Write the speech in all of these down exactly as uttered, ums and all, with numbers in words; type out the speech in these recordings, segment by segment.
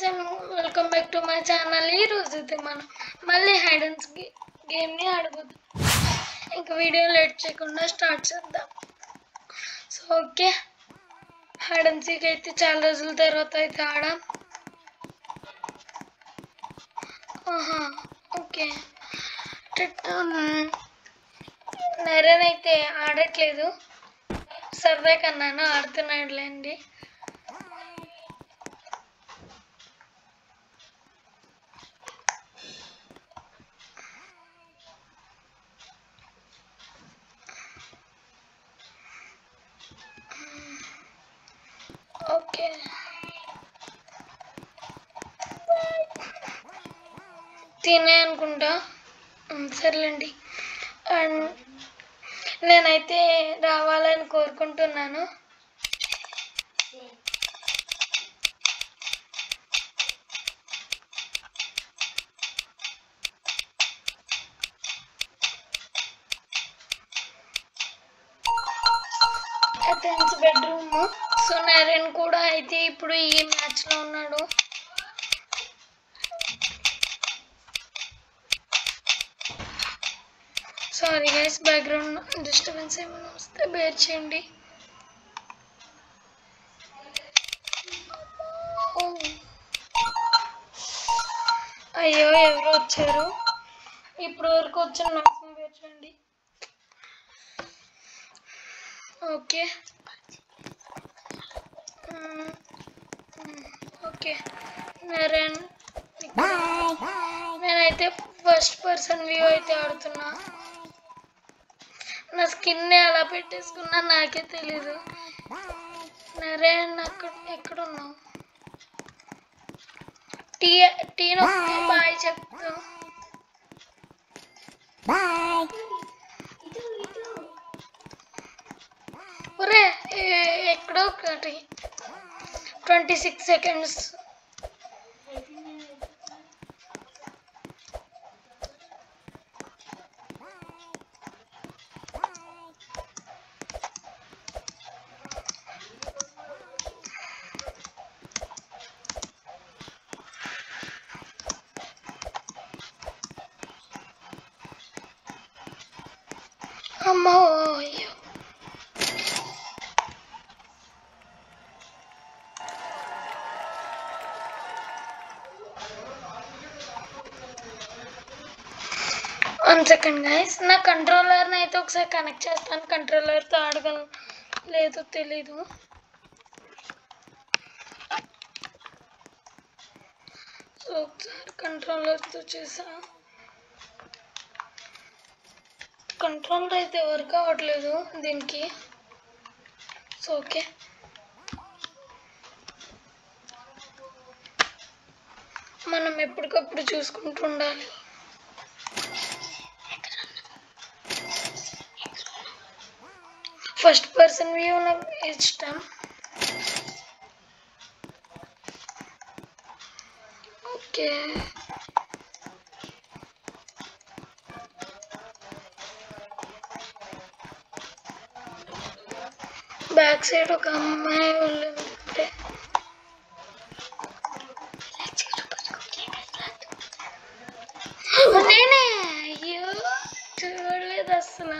And welcome back to my channel. ఈ రోజు అయితే మనం మళ్ళీ హైడ్ అండ్ సీక్ గేమ్ని ఆడబోతున్నాం. ఇంకా వీడియో లేట్ చేయకుండా స్టార్ట్ చేద్దాం. So okay, hide and seek అయితే చాలా రోజుల తర్వాత అయితే ఆడాం. ఆహా ఓకే, నరేన్ అయితే ఆడట్లేదు, సరదా కన్నాను ఆడుతున్నాడులేండి. ఓకే తినే అనుకుంటా, సర్లేండి. అండ్ నేనైతే రావాలని కోరుకుంటున్నాను. Athens bedroom. సో నరేన్ కూడా అయితే ఇప్పుడు ఈ మ్యాచ్లో ఉన్నాడు. సారీ గైస్, బ్యాక్గ్రౌండ్ డిస్టర్బెన్స్ ఏమైనా వస్తే బేర్ చేయండి. అయ్యో ఎవరు వచ్చారు, ఇప్పుడు వరకు వచ్చిన నాశనం బేర్ చేయండి. ఓకే ఓకే నరేన్, నేనైతే ఫస్ట్ పర్సన్ వ్యూ అయితే ఆడుతున్నా. నా స్కిన్ అలా పెట్టేసుకున్నా నాకే తెలీదు. నరేన్ అక్కడ ఎక్కడున్నావు? టీ టీ నొక్కి బాయ్ చెప్తా. ఒరే ఎక్కడో ఒకటి ట్వంటీ సిక్స్ సెకండ్స్. అమ్మో అయ్యో, వన్ సెకండ్ గైస్, నా కంట్రోలర్ని అయితే ఒకసారి కనెక్ట్ చేస్తాను. కంట్రోలర్తో ఆడగలను లేదో తెలీదు. సో ఒకసారి కంట్రోలర్తో చేసా, కంట్రోలర్ అయితే వర్క్ అవ్వట్లేదు దీనికి. సో ఓకే, మనం ఎప్పటికప్పుడు చూసుకుంటూ ఉండాలి. ఫస్ట్ పర్సన్ వ్యూ నాకు ఇష్టం. ఓకే బ్యాక్ సైడ్ ఒక అమ్మాయి ఉంటే నేనే, అయ్యో చూడలేదు అసలు.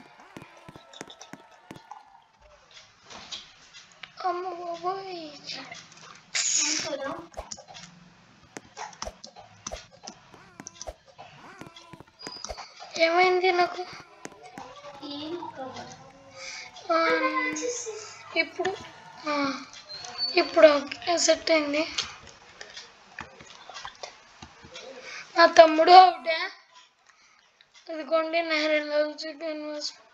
అమ్మ బాబోయ్, ఏమైంది నాకు? ఇప్పుడు ఇప్పుడు ఓకే సెట్ అయింది. నా తమ్ముడు అవుటే ఇదిగోండి నరేన్ చికెన్.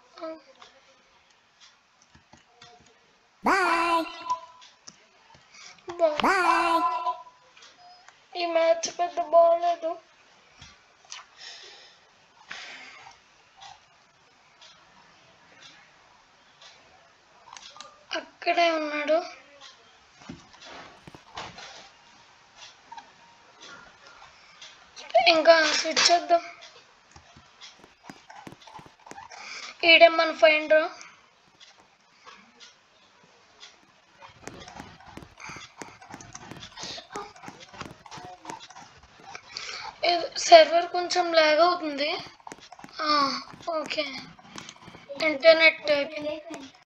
ఈ మ్యాచ్ పెద్ద బాగోలేదు. అక్కడే ఉన్నాడు. ఇంకా స్విచ్ చేద్దాం. ఈడే మన ఫైండర్. సర్వర్ కొంచెం లాగ్ అవుతుంది. ఓకే ఇంటర్నెట్ అయిపోయింది.